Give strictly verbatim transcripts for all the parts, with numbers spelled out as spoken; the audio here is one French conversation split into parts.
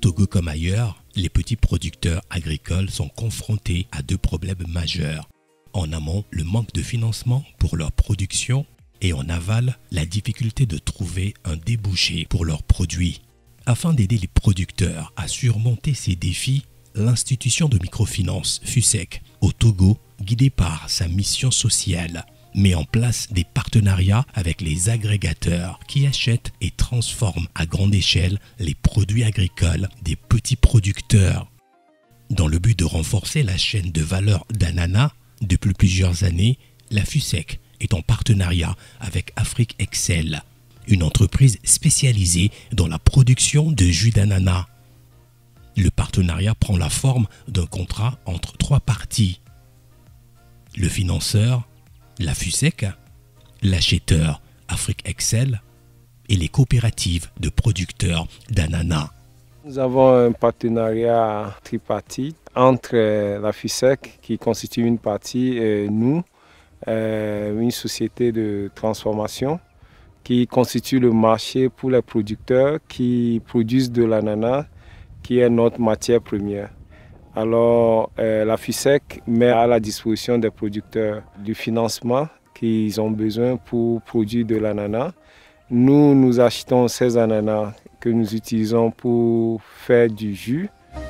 Togo comme ailleurs, les petits producteurs agricoles sont confrontés à deux problèmes majeurs. En amont, le manque de financement pour leur production et en aval, la difficulté de trouver un débouché pour leurs produits. Afin d'aider les producteurs à surmonter ces défis, l'institution de microfinance FUSEC au Togo, guidée par sa mission sociale, met en place des partenariats avec les agrégateurs qui achètent et transforment à grande échelle les produits agricoles des petits producteurs. Dans le but de renforcer la chaîne de valeur d'ananas, depuis plusieurs années, la FUSEC est en partenariat avec Afrique Excel, une entreprise spécialisée dans la production de jus d'ananas. Le partenariat prend la forme d'un contrat entre trois parties. Le financeur, la FUSEC, l'acheteur, Afrique Excel, et les coopératives de producteurs d'ananas. Nous avons un partenariat tripartite entre la FUSEC, qui constitue une partie, et nous, une société de transformation, qui constitue le marché pour les producteurs qui produisent de l'ananas, qui est notre matière première. Alors, euh, la FUSEC met à la disposition des producteurs du financement qu'ils ont besoin pour produire de l'ananas. Nous, nous achetons ces ananas que nous utilisons pour faire du jus.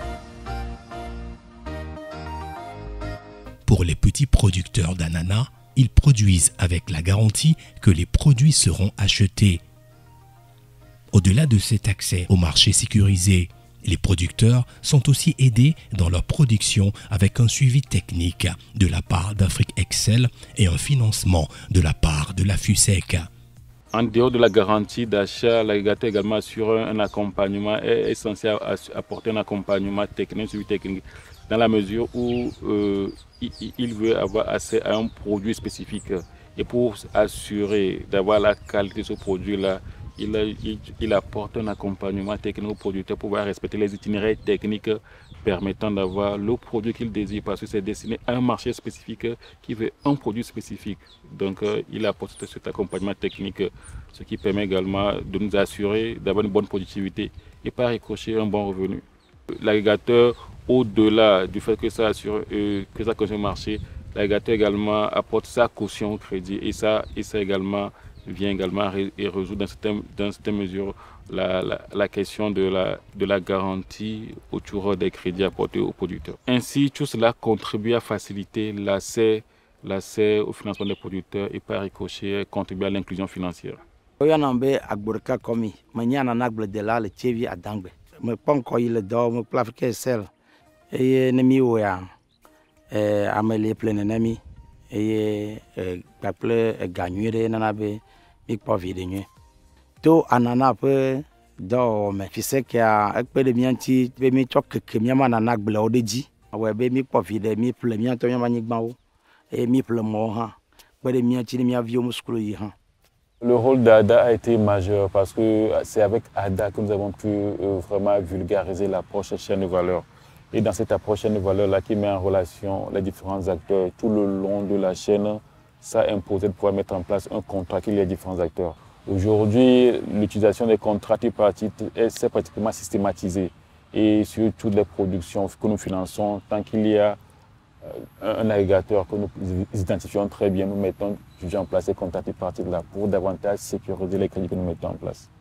Pour les petits producteurs d'ananas, ils produisent avec la garantie que les produits seront achetés. Au-delà de cet accès au marché sécurisé, les producteurs sont aussi aidés dans leur production avec un suivi technique de la part d'Afrique Excel et un financement de la part de la FUSEC. En dehors de la garantie d'achat, l'agrégateur également assure un accompagnement, est essentiel à apporter un accompagnement technique, un suivi technique, dans la mesure où euh, il, il veut avoir accès à un produit spécifique. Et pour assurer d'avoir la qualité de ce produit-là, Il, il, il apporte un accompagnement technique au producteur pour pouvoir respecter les itinéraires techniques permettant d'avoir le produit qu'il désire, parce que c'est destiné à un marché spécifique qui veut un produit spécifique. Donc euh, il apporte cet accompagnement technique, ce qui permet également de nous assurer d'avoir une bonne productivité et par ricochet un bon revenu. L'agrégateur, au-delà du fait que ça assure euh, que ça consomme le marché, l'agrégateur également apporte sa caution au crédit et ça, et ça également vient également et résoudre dans certaines, dans certaines mesures la, la, la question de la, de la garantie autour des crédits apportés aux producteurs. Ainsi, tout cela contribue à faciliter l'accès l'accès au financement des producteurs et par ricochet contribuer à l'inclusion financière. To anana pe do me FUSEC ya ekpe de mianti be mi chok ke mi ma nana gble odeji awe be mi po vide mi ple mi anto mi ma nyigba wo e mi ple mo ha pe de mianti ni mi avio muskulu yi ha. Le rôle d'A D A a été majeur parce que c'est avec A D A que nous avons pu euh, vraiment vulgariser l'approche chaîne de valeur. Et dans cette approche chaîne de valeur là qui met en relation les différents acteurs tout le long de la chaîne, ça a imposé de pouvoir mettre en place un contrat qui lie les différents acteurs. Aujourd'hui, l'utilisation des contrats tripartites s'est pratiquement systématisée. Et sur toutes les productions que nous finançons, tant qu'il y a un agrégateur que nous identifions très bien, nous mettons toujours en place ces contrats tripartites là pour davantage sécuriser les crédits que nous mettons en place.